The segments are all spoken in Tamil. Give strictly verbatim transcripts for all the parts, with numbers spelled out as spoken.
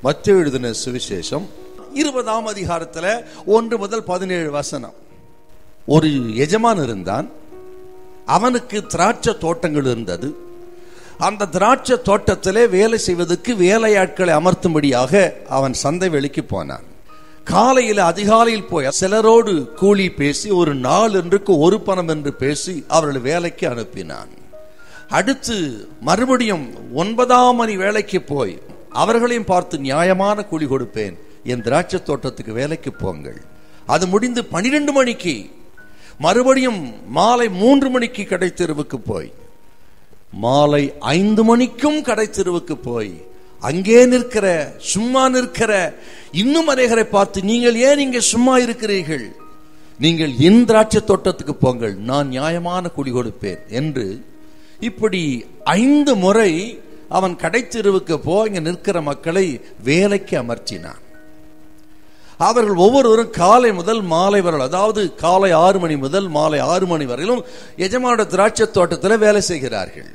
மத்தேயு எழுதின சுவிசேஷம் இருபதாம் அதிகாரத்துல ஒன்று முதல் பதினேழு வசனம். ஒரு எஜமான் இருந்தான், அவனுக்கு திராட்சை தோட்டங்கள் இருந்தது. அந்த திராட்சை தோட்டத்திலே வேலை செய்வதற்கு வேலையாட்களை அமர்த்தும்படியாக அவன் சந்தை வெளிக்கு போனான். காலையில் அதிகாலையில் போய் சிலரோடு கூலி பேசி ஒரு நாள் என்றுக்கு ஒரு பணம் என்று பேசி அவர்களை வேலைக்கு அனுப்பினான். அடுத்து மறுபடியும் ஒன்பதாம் மணி வேலைக்கு போய் அவர்களையும் பார்த்து நியாயமான கூலி கொடுப்பேன், என் திராட்சை தோட்டத்துக்கு வேலைக்கு போங்கள். அது முடிந்து பனிரெண்டு மணிக்கு மறுபடியும் மாலை மூன்று மணிக்கு கடை தெருவுக்கு போய் மாலை ஐந்து மணிக்கும் கடை தெருவுக்கு போய் அங்கே நிற்கிற சும்மா நிற்கிற இன்னும் அநேகரை பார்த்து, நீங்கள் ஏன் இங்கே சும்மா இருக்கிறீர்கள், நீங்கள் என் திராட்சை தோட்டத்துக்கு போங்கள், நான் நியாயமான கூலி கொடுப்பேன் என்று இப்படி ஐந்து முறை அவன் கடை தெருவுக்கு போய் இங்க நிற்கிற மக்களை வேலைக்கு அமர்த்தினான். அவர்கள் ஒவ்வொருவரும் காலை முதல் மாலை வரை, அதாவது காலை ஆறு மணி முதல் மாலை ஆறு மணி வரையிலும் எஜமானோட திராட்சை தோட்டத்தில் வேலை செய்கிறார்கள்.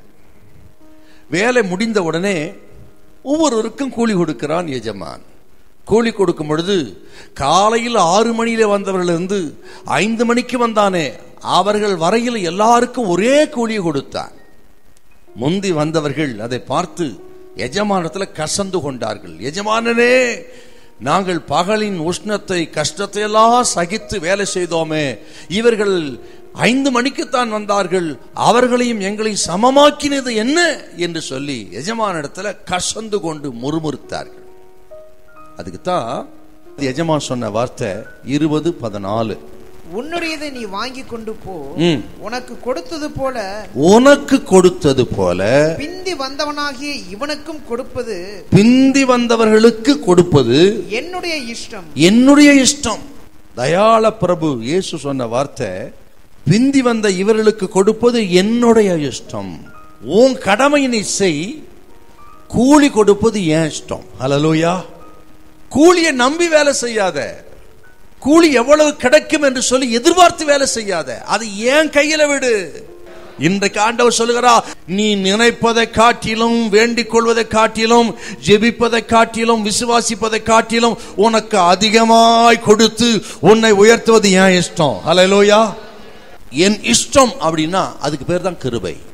வேலை முடிந்த உடனே ஒவ்வொருவருக்கும் கூலி கொடுக்கிறான் எஜமான். கூலி கொடுக்கும் பொழுது காலையில் ஆறு மணியில வந்தவர்களிருந்து ஐந்து மணிக்கு வந்தானே அவர்கள் வரையில் எல்லாருக்கும் ஒரே கூலியை கொடுத்தான். முந்தி வந்தவர்கள் அதை பார்த்து எஜமானத்தில் கசந்து கொண்டார்கள். எஜமானனே, நாங்கள் பகலின் உஷ்ணத்தை கஷ்டத்தை எல்லாம் சகித்து வேலை செய்தோமே, இவர்கள் ஐந்து மணிக்குத்தான் வந்தார்கள், அவர்களையும் எங்களையும் சமமாக்கினது என்ன என்று சொல்லி எஜமான இடத்துல கசந்து கொண்டு முறுமுறுத்தார்கள். அதுக்குத்தான் எஜமான் சொன்ன வார்த்தை இருபது பதினாலு, உன்னுடையதை நீ வாங்கி கொண்டு போ, உனக்கு கொடுத்தது போல உனக்கு கொடுத்தது போல பிந்தி வந்தவனாகிய இவனுக்கும் கொடுப்பது, பிந்தி வந்தவர்களுக்கு கொடுப்பது என்னுடைய இஷ்டம், என்னுடைய இஷ்டம். தயாள பிரபு இயேசு சொன்ன வார்த்தை, பிந்தி வந்த இவர்களுக்கு கொடுப்பது என்னுடைய இஷ்டம். உன் கடமையினை செய், கூலி கொடுப்பது என் இஷ்டம். ஹல்லேலூயா. கூலியை நம்பி வேலை செய்யாத, கூலி எவ்வளவு கிடைக்கும் என்று சொல்லி எதிர்பார்த்து வேலை செய்யாத, அது ஏன் கையில விடு. இன்றைக்கு ஆண்டவர் சொல்லுகிறா, நீ நினைப்பதை காட்டிலும் வேண்டிக் கொள்வதை காட்டிலும் ஜெபிப்பதை காட்டிலும் விசுவாசிப்பதை காட்டிலும் உனக்கு அதிகமாய் கொடுத்து உன்னை உயர்த்துவது என் இஷ்டம். ஹல்லேலூயா. என் இஷ்டம் அப்படின்னா அதுக்கு பேர் தான் கிருபை.